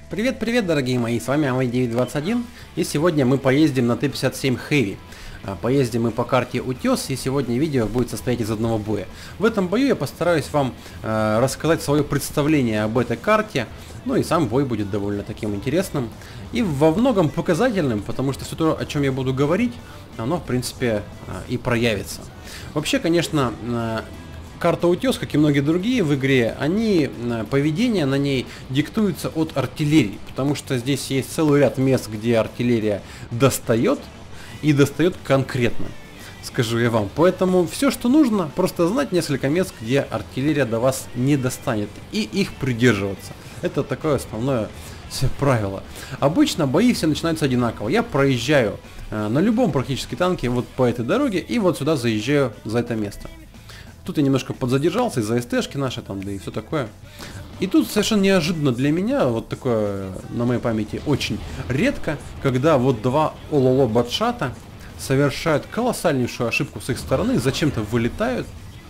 Привет, дорогие мои, с вами Amway921, и сегодня мы поездим на Т-57 Heavy. Поездим мы по карте Утес, и сегодня видео будет состоять из одного боя. В этом бою я постараюсь вам рассказать свое представление об этой карте, ну и сам бой будет довольно таким интересным и во многом показательным, потому что все то, о чем я буду говорить, оно в принципе и проявится. Вообще, конечно, карта Утес, как и многие другие в игре, поведение на ней диктуется от артиллерии, потому что здесь есть целый ряд мест, где артиллерия достает, и достает конкретно, скажу я вам. Поэтому все, что нужно, просто знать несколько мест, где артиллерия до вас не достанет, и их придерживаться. Это такое основное правило. Обычно бои все начинаются одинаково. Я проезжаю на любом практически танке вот по этой дороге, и вот сюда заезжаю за это место. Тут я немножко подзадержался из-за СТшки нашей там, да и все такое. И тут совершенно неожиданно для меня, вот такое на моей памяти очень редко, когда вот два ололо батшата совершают колоссальнейшую ошибку с их стороны, зачем-то вылетают.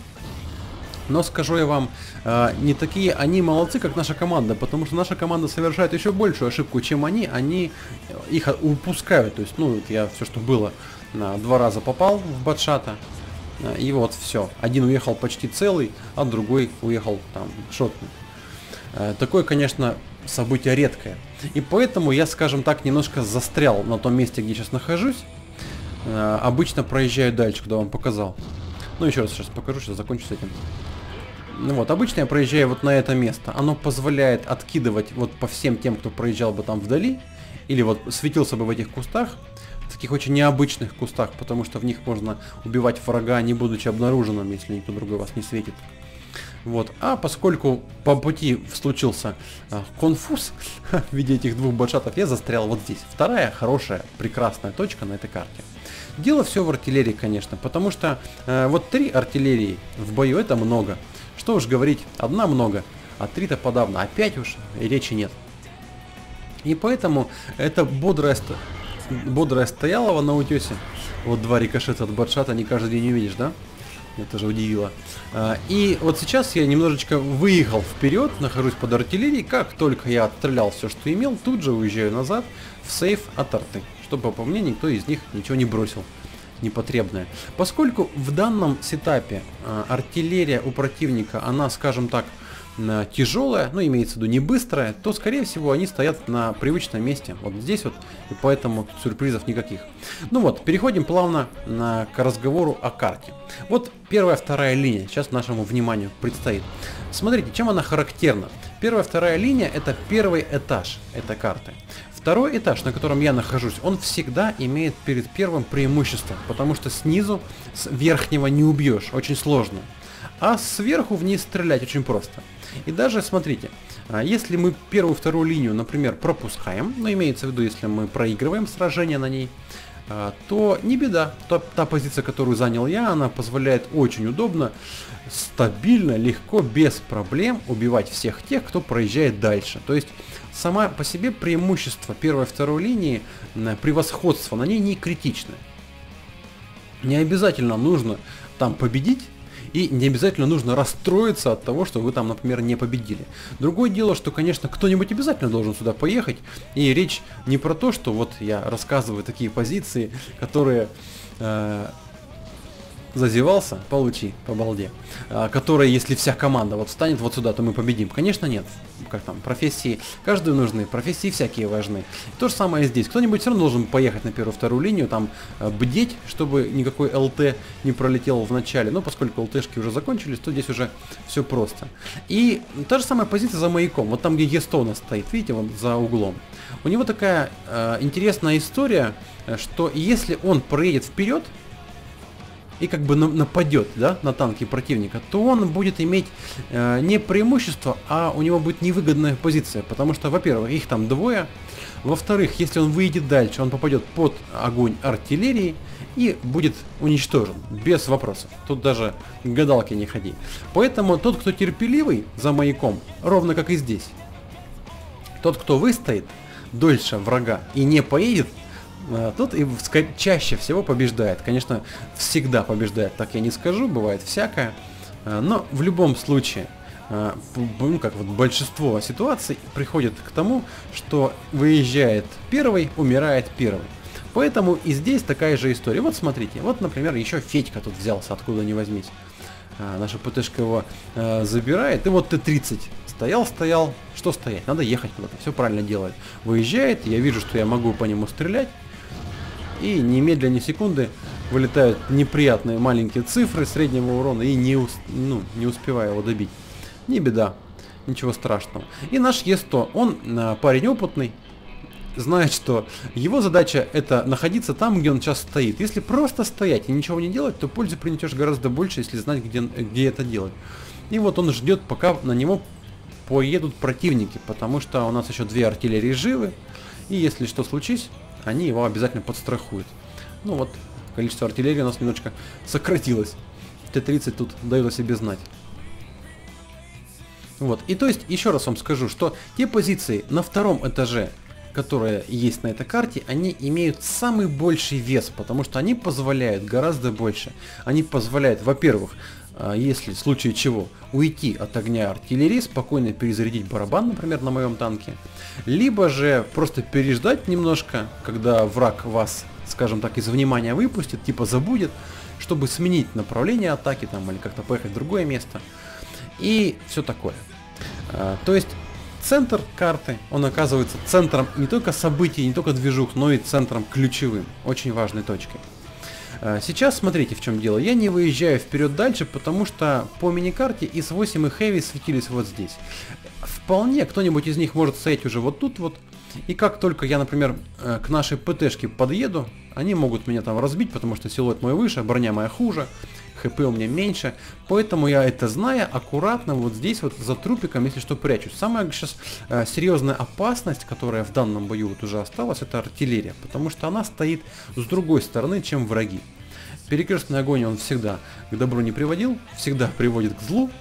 Но скажу я вам, не такие они молодцы, как наша команда, потому что наша команда совершает еще большую ошибку, чем они их упускают. То есть, ну, я все, что было, два раза попал в батшата. И вот все. Один уехал почти целый, а другой уехал там шотный. Такое, конечно, событие редкое. И поэтому я, скажем так, немножко застрял на том месте, где сейчас нахожусь. Обычно проезжаю дальше, куда вам показал. Ну, еще раз сейчас покажу, сейчас закончу с этим. Ну вот, обычно я проезжаю вот на это место. Оно позволяет откидывать вот по всем тем, кто проезжал бы там вдали. Или вот светился бы в этих кустах. В таких очень необычных кустах, потому что в них можно убивать врага, не будучи обнаруженным, если никто другой вас не светит. Вот. А поскольку по пути случился конфуз в виде этих двух батшатов, я застрял вот здесь. Вторая хорошая, прекрасная точка на этой карте. Дело все в артиллерии, конечно, потому что вот 3 артиллерии в бою это много. Что уж говорить, одна много, а 3-то подавно, а 5 уж и речи нет. И поэтому это бодрая стоялова на утесе. Вот 2 рикошета от батшата не каждый день увидишь, да? Это же удивило. И вот сейчас я немножечко выехал вперед, нахожусь под артиллерией. Как только я отстрелял все, что имел, тут же уезжаю назад в сейф от арты, чтобы по мне никто из них ничего не бросил непотребное. Поскольку в данном сетапе артиллерия у противника, она, скажем так, тяжелая, ну имеется в виду не быстрая, то скорее всего они стоят на привычном месте, вот здесь вот, и поэтому тут сюрпризов никаких. Ну вот, переходим плавно к разговору о карте. Вот первая, вторая линия сейчас нашему вниманию предстоит. Смотрите, чем она характерна. Первая, вторая линия это первый этаж этой карты. Второй этаж, на котором я нахожусь, он всегда имеет перед первым преимущество, потому что снизу, с верхнего не убьешь, очень сложно. А сверху вниз стрелять очень просто. И даже, смотрите, если мы первую, вторую линию, например, пропускаем, ну, имеется в виду, если мы проигрываем сражение на ней, то не беда. Та позиция, которую занял я, она позволяет очень удобно, стабильно, легко, без проблем убивать всех тех, кто проезжает дальше. То есть, сама по себе преимущество первой, второй линии, превосходство на ней не критичное. Не обязательно нужно там победить, и не обязательно нужно расстроиться от того, что вы там, например, не победили. Другое дело, что, конечно, кто-нибудь обязательно должен сюда поехать. И речь не про то, что вот я рассказываю такие позиции, которые... Зазевался, получи по балде. Которые, если вся команда вот встанет вот сюда, то мы победим. Конечно, нет. Как там, профессии каждую нужны, профессии всякие важны. То же самое здесь. Кто-нибудь все равно должен поехать на первую, вторую линию, там бдеть, чтобы никакой ЛТ не пролетел в начале. Но поскольку ЛТшки уже закончились, то здесь уже все просто. И та же самая позиция за маяком. Вот там, где Естона стоит, видите, вот за углом. У него такая интересная история, что если он проедет вперед, и как бы нападет, да, на танки противника, то он будет иметь не преимущество, а у него будет невыгодная позиция, потому что, во-первых, их там двое, во-вторых, если он выйдет дальше, он попадет под огонь артиллерии и будет уничтожен, без вопросов. Тут даже к гадалке не ходи. Поэтому тот, кто терпеливый за маяком, ровно как и здесь, тот, кто выстоит дольше врага и не поедет, тот и чаще всего побеждает. Конечно, всегда побеждает, так я не скажу, бывает всякое. Но в любом случае, ну как вот большинство ситуаций приходит к тому, что выезжает первый, умирает первый. Поэтому и здесь такая же история. Вот смотрите, вот, например, еще Федька тут взялся, откуда ни возьмись. Наша ПТшка его забирает, и вот Т-30 стоял, что стоять, надо ехать куда-то, все правильно делает. Выезжает, я вижу, что я могу по нему стрелять, и немедленно, ни секунды вылетают неприятные маленькие цифры среднего урона, и не успеваю его добить. Не беда, ничего страшного. И наш Е100, он парень опытный, знает, что его задача это находиться там, где он сейчас стоит. Если просто стоять и ничего не делать, то пользы принесешь гораздо больше, если знать, где это делать. И вот он ждет, пока на него поедут противники, потому что у нас еще 2 артиллерии живы, и если что случись, они его обязательно подстрахуют. Ну вот, количество артиллерии у нас немножечко сократилось. Т-30 тут дает о себе знать. Вот, и то есть, еще раз вам скажу, что те позиции на 2-м этаже, которые есть на этой карте, они имеют самый больший вес, потому что они позволяют гораздо больше. Они позволяют, во-первых, если в случае чего, уйти от огня артиллерии, спокойно перезарядить барабан, например, на моем танке, либо же просто переждать немножко, когда враг вас, скажем так, из внимания выпустит, типа забудет, чтобы сменить направление атаки там или как-то поехать в другое место и все такое. То есть центр карты, он оказывается центром не только событий, не только движух, но и центром ключевым, очень важной точкой. Сейчас смотрите, в чем дело. Я не выезжаю вперед дальше, потому что по миникарте ИС-8 и Heavy светились вот здесь. Вполне кто-нибудь из них может стоять уже вот тут вот. И как только я, например, к нашей ПТшке подъеду, они могут меня там разбить, потому что силуэт мой выше, броня моя хуже, ХП у меня меньше. Поэтому я это зная, аккуратно вот здесь вот за трупиком, если что, прячусь. Самая сейчас серьезная опасность, которая в данном бою вот уже осталась, это артиллерия. Потому что она стоит с другой стороны, чем враги. Перекрестный огонь он всегда к добру не приводил, всегда приводит к злу.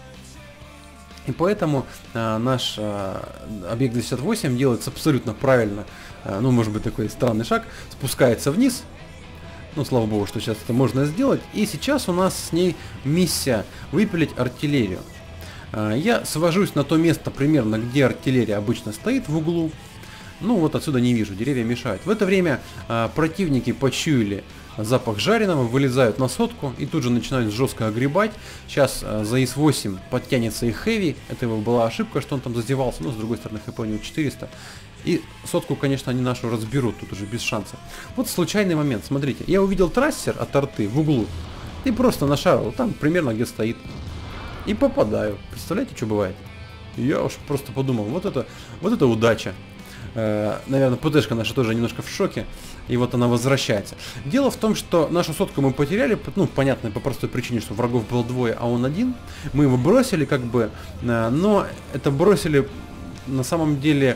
И поэтому наш объект 268 делается абсолютно правильно. Ну, может быть, такой странный шаг. Спускается вниз. Ну, слава богу, что сейчас это можно сделать. И сейчас у нас с ней миссия выпилить артиллерию. Я свожусь на то место примерно, где артиллерия обычно стоит в углу. Ну, вот отсюда не вижу, деревья мешают. В это время противники почуяли запах жареного, вылезают на сотку и тут же начинают жестко огребать. Сейчас за ИС-8 подтянется и Heavy. Это его была ошибка, что он там задевался. Но с другой стороны, хп у него 400. И сотку, конечно, они нашу разберут, тут уже без шансов. Вот случайный момент, смотрите. Я увидел трассер от арты в углу. И просто нашарил, там примерно где стоит. И попадаю. Представляете, что бывает? Я уж просто подумал, вот это удача. Наверное, ПТшка наша тоже немножко в шоке. И вот она возвращается. Дело в том, что нашу сотку мы потеряли, ну, понятно, по простой причине, что врагов было 2, а он 1. Мы его бросили, как бы, но это бросили, на самом деле,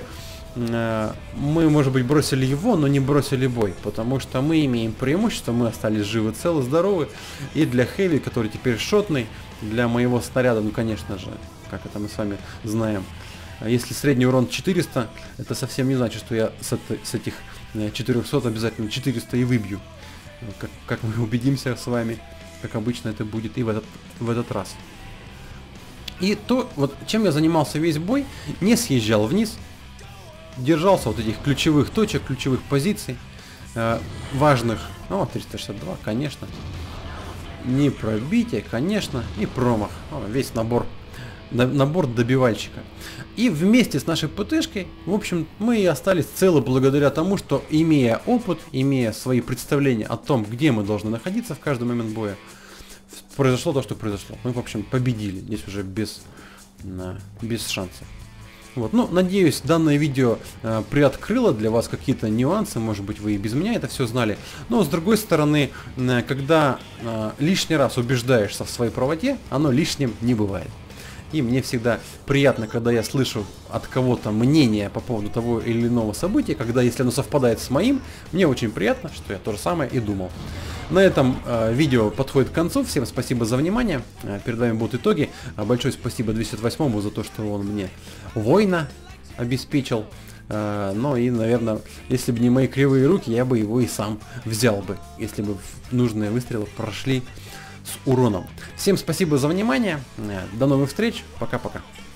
мы, может быть, бросили его, но не бросили бой. Потому что мы имеем преимущество, мы остались живы, целы, здоровы. И для Heavy, который теперь шотный, для моего снаряда, ну, конечно же, как это мы с вами знаем, если средний урон 400, это совсем не значит, что я с этих 400 обязательно 400 и выбью. Как мы убедимся с вами, как обычно это будет и в этот раз. И то, вот чем я занимался весь бой, не съезжал вниз, держался вот этих ключевых точек, ключевых позиций, важных, ну, 362, конечно, не пробитие, конечно, и промах, весь набор добивальщика. И вместе с нашей ПТшкой, в общем, мы и остались целы благодаря тому, что, имея опыт, имея свои представления о том, где мы должны находиться в каждый момент боя, произошло то, что произошло. Мы, в общем, победили. Здесь уже без шансов. Вот. Ну, надеюсь, данное видео приоткрыло для вас какие-то нюансы. Может быть, вы и без меня это все знали. Но, с другой стороны, когда лишний раз убеждаешься в своей правоте, оно лишним не бывает. И мне всегда приятно, когда я слышу от кого-то мнение по поводу того или иного события, когда, если оно совпадает с моим, мне очень приятно, что я то же самое и думал. На этом видео подходит к концу. Всем спасибо за внимание. Перед вами будут итоги. Большое спасибо 208-му за то, что он мне воина обеспечил. Ну и, наверное, если бы не мои кривые руки, я бы его и сам взял бы, если бы нужные выстрелы прошли с уроном. Всем спасибо за внимание, до новых встреч, пока-пока.